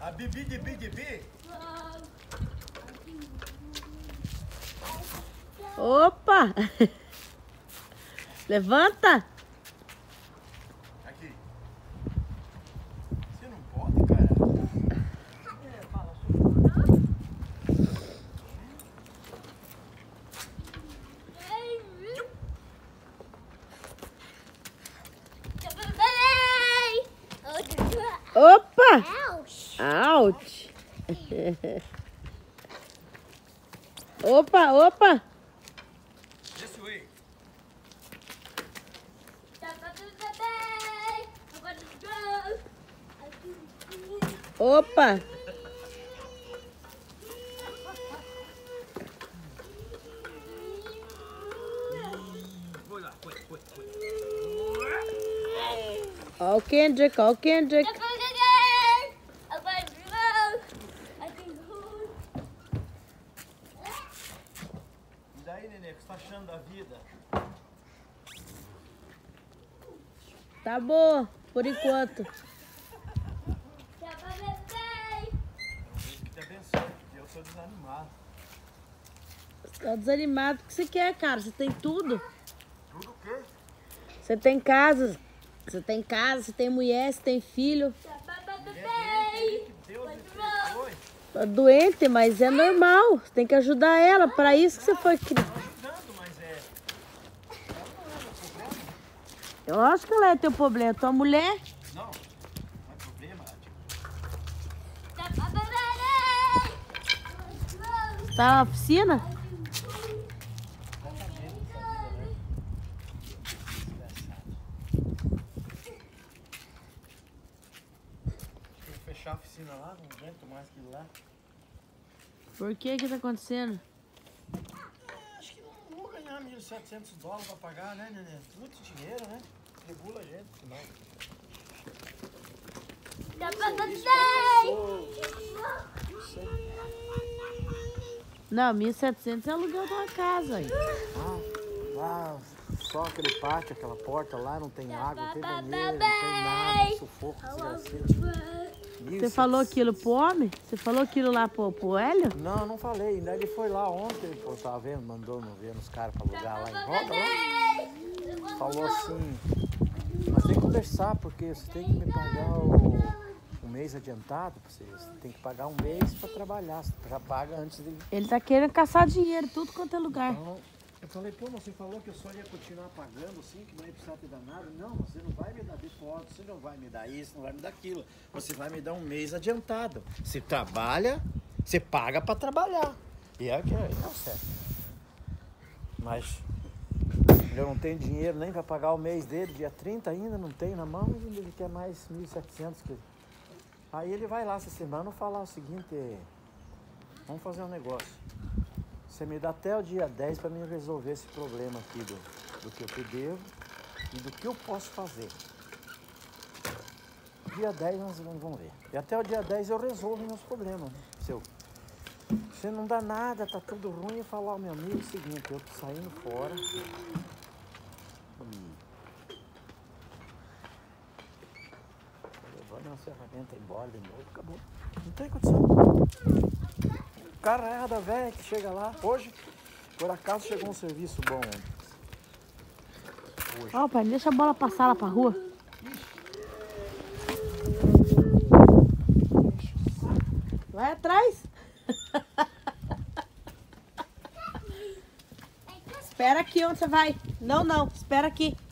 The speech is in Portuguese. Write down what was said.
A Bibi de Bibi. Opa! Levanta! Aqui. Você não pode, cara. Opa! Ouch! Opa, opa! This way. Opa! Ó o Kendrick, ó o Kendrick. E daí, nenê, o que você tá achando da vida? Tá boa, por enquanto. Deus que te abençoe, porque eu sou desanimado. Tá desanimado. O que você quer, cara? Você tem tudo. Tudo o quê? Você tem casa. Você tem casa, você tem mulher, você tem filho. Que Deus me perdoe. Tá doente, mas é normal. Você tem que ajudar ela. Para isso que você foi criado. Ajudando, mas é. Ela não é meu problema. Eu acho que ela é teu problema. Tua mulher. Não, não é problema. Tá na oficina? Tem que fechar a oficina lá, não aguento mais aquilo lá. Por que tá acontecendo? Acho que não vou ganhar $1.700 pra pagar, né, nenê? Muito dinheiro, né? Regula a gente, não. Não, 1.700 é aluguel de uma casa aí. Ah, só aquele pátio, aquela porta lá, não tem água, não tem banheiro, não tem nada, sufoco, desgracete. Você falou aquilo pro homem? Você falou aquilo lá pro Hélio? Não, não falei. Ainda ele foi lá ontem, pô, tava vendo, mandou ver nos caras pra alugar lá em Roda, lá. Falou assim, nós temos que conversar, porque você tem que me pagar o mês adiantado, você tem que pagar um mês pra trabalhar, você já paga antes de... Ele tá querendo caçar dinheiro, tudo quanto é lugar. Então, eu falei, pô, você falou que eu só ia continuar pagando assim, que não ia precisar te dar nada. Não, você não vai me dar depósito, você não vai me dar isso, não vai me dar aquilo. Você vai me dar um mês adiantado. Você trabalha, você paga pra trabalhar. E é o que é o certo. Mas eu não tenho dinheiro nem pra pagar o mês dele, dia 30 ainda, não tenho na mão, e ele quer mais 1.700. Aí ele vai lá essa semana falar o seguinte, vamos fazer um negócio. Você me dá até o dia 10 para mim resolver esse problema aqui do que eu te devo e do que eu posso fazer. Dia 10 nós vamos ver. E até o dia 10 eu resolvo meus problemas. Né? Se não dá nada, tá tudo ruim, eu falar ao meu amigo o seguinte, eu tô saindo fora. Tô levando uma ferramenta embora de novo, acabou. Não tem condição. Carada velha que chega lá. Hoje, por acaso, chegou um serviço bom ontem. Hoje. Ó, pai, deixa a bola passar lá pra rua. Vai atrás. Espera aqui onde você vai. Não, não, espera aqui.